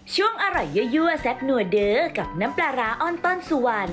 ช่วงอร่อยยั่วๆแซ่บนัวเด้อกับน้ำปลาร้าอ้อนต้นสุวรรณ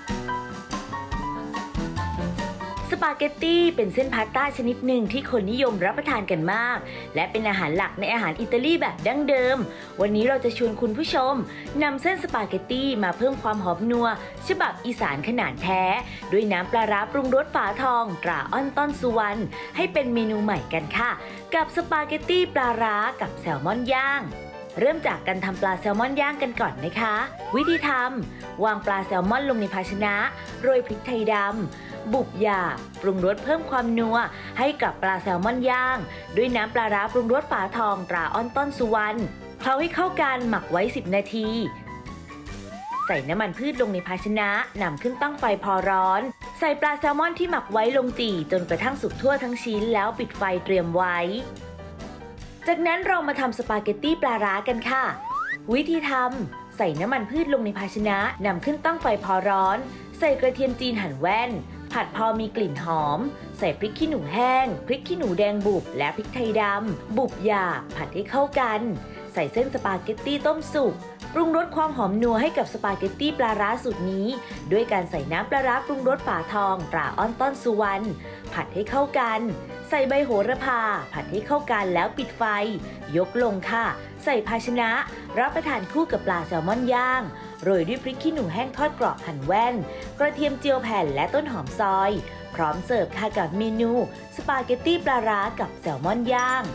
สปาเกตตี้เป็นเส้นพาสต้าชนิดหนึ่งที่คนนิยมรับประทานกันมากและเป็นอาหารหลักในอาหารอิตาลีแบบดั้งเดิมวันนี้เราจะชวนคุณผู้ชมนำเส้นสปาเกตตี้มาเพิ่มความหอมนัวฉบับอีสานขนาดแท้ด้วยน้ำปลาร้าปรุงรสฝาทองตราอ้อนต้นสุวรรณให้เป็นเมนูใหม่กันค่ะกับสปาเกตตี้ปลาร้ากับแซลมอนย่างเริ่มจากการทำปลาแซลมอนย่างกันก่อนนะคะวิธีทำวางปลาแซลมอนลงในภาชนะโรยพริกไทยดำบุบหยาบปรุงรสเพิ่มความนัวให้กับปลาแซลมอนย่างด้วยน้ำปลาร้าปรุงรสฝาทองตราอ้อนต้นสุวรรณเคล้าให้เข้ากันหมักไว้10นาทีใส่น้ำมันพืชลงในภาชนะนำขึ้นตั้งไฟพอร้อนใส่ปลาแซลมอนที่หมักไว้ลงจี่จนกระทั่งสุกทั่วทั้งชิ้นแล้วปิดไฟเตรียมไว้จากนั้นเรามาทำสปาเกตตี้ปลาร้ากันค่ะวิธีทำใส่น้ำมันพืชลงในภาชนะนำขึ้นตั้งไฟพอร้อนใส่กระเทียมจีนหั่นแว่นผัดพอมีกลิ่นหอมใส่พริกขี้หนูแห้งพริกขี้หนูแดงบุบและพริกไทยดำบุบหยาบผัดให้เข้ากันใส่เส้นสปาเกตตี้ต้มสุกปรุงรสความหอมนัวให้กับสปาเกตตี้ปลาร้าสูตรนี้ด้วยการใส่น้ำปลาร้าปรุงรสฝาทองตราอ้อนต้นสุวรรณผัดให้เข้ากันใส่ใบโหระพาผัดให้เข้ากันแล้วปิดไฟยกลงค่ะใส่ภาชนะรับประทานคู่กับปลาแซลมอนย่างโรยด้วยพริกขี้หนูแห้งทอดกรอบหั่นแว่นกระเทียมเจียวแผ่นและต้นหอมซอยพร้อมเสิร์ฟค่ะกับเมนูสปาเกตตี้ปลาร้ากับแซลมอนย่าง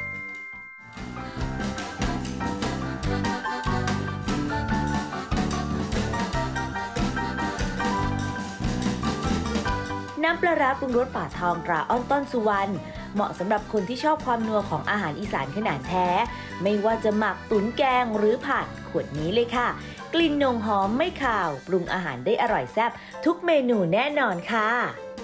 น้ำปลาร้าปรุงรสฝาทองตราอ้อนต้นสุวรรณเหมาะสำหรับคนที่ชอบความนัวของอาหารอีสานขนาดแท้ไม่ว่าจะหมักตุ๋นแกงหรือผัดขวดนี้เลยค่ะกลิ่นนงหอมไม่คาวปรุงอาหารได้อร่อยแซ่บทุกเมนูแน่นอนค่ะ